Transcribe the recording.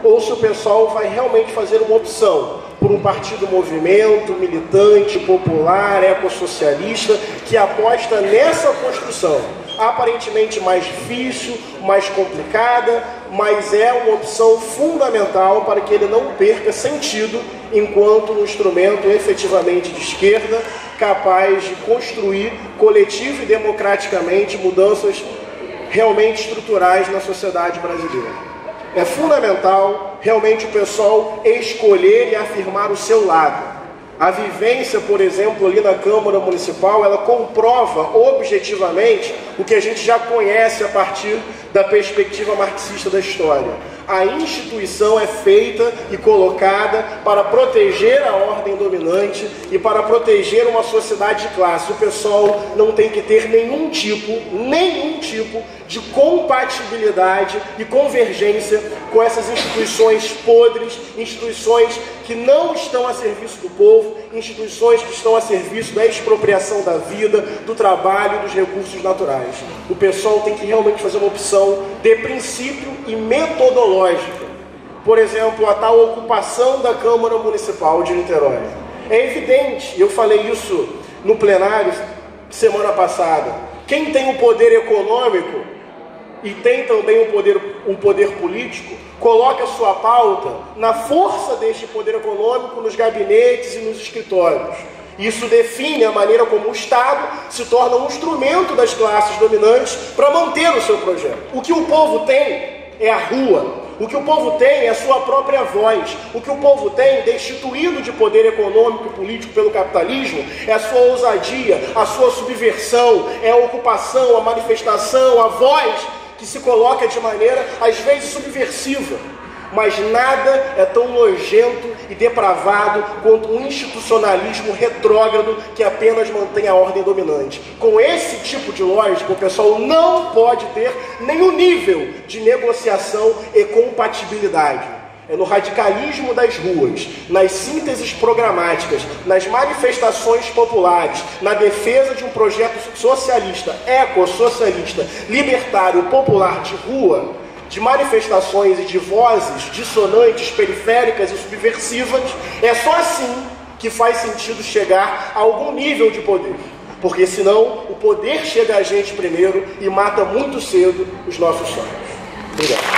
ou se o pessoal vai realmente fazer uma opção por um partido movimento, militante, popular, ecossocialista, que aposta nessa construção, aparentemente mais difícil, mais complicada, mas é uma opção fundamental para que ele não perca sentido enquanto um instrumento efetivamente de esquerda, capaz de construir coletivo e democraticamente mudanças realmente estruturais na sociedade brasileira. É fundamental realmente o pessoal escolher e afirmar o seu lado. A vivência, por exemplo, ali na Câmara Municipal, ela comprova objetivamente o que a gente já conhece a partir da perspectiva marxista da história. A instituição é feita e colocada para proteger a ordem dominante e para proteger uma sociedade de classe. O pessoal não tem que ter nenhum tipo de compatibilidade e convergência com essas instituições podres, instituições que não estão a serviço do povo, instituições que estão a serviço da expropriação da vida, do trabalho e dos recursos naturais. O pessoal tem que realmente fazer uma opção de princípio e metodológica. Por exemplo, a tal ocupação da Câmara Municipal de Niterói. É evidente, eu falei isso no plenário semana passada, quem tem o poder econômico e tem também o poder político, coloca a sua pauta na força deste poder econômico nos gabinetes e nos escritórios. Isso define a maneira como o Estado se torna um instrumento das classes dominantes para manter o seu projeto. O que o povo tem é a rua. O que o povo tem é a sua própria voz. O que o povo tem, destituído de poder econômico e político pelo capitalismo, é a sua ousadia, a sua subversão, é a ocupação, a manifestação, a voz que se coloca de maneira, às vezes, subversiva. Mas nada é tão nojento e depravado quanto um institucionalismo retrógrado que apenas mantém a ordem dominante. Com esse tipo de lógica, o pessoal não pode ter nenhum nível de negociação e compatibilidade. É no radicalismo das ruas, nas sínteses programáticas, nas manifestações populares, na defesa de um projeto socialista, ecossocialista, libertário, popular de rua, de manifestações e de vozes dissonantes, periféricas e subversivas, é só assim que faz sentido chegar a algum nível de poder. Porque senão o poder chega a gente primeiro e mata muito cedo os nossos sonhos. Obrigado.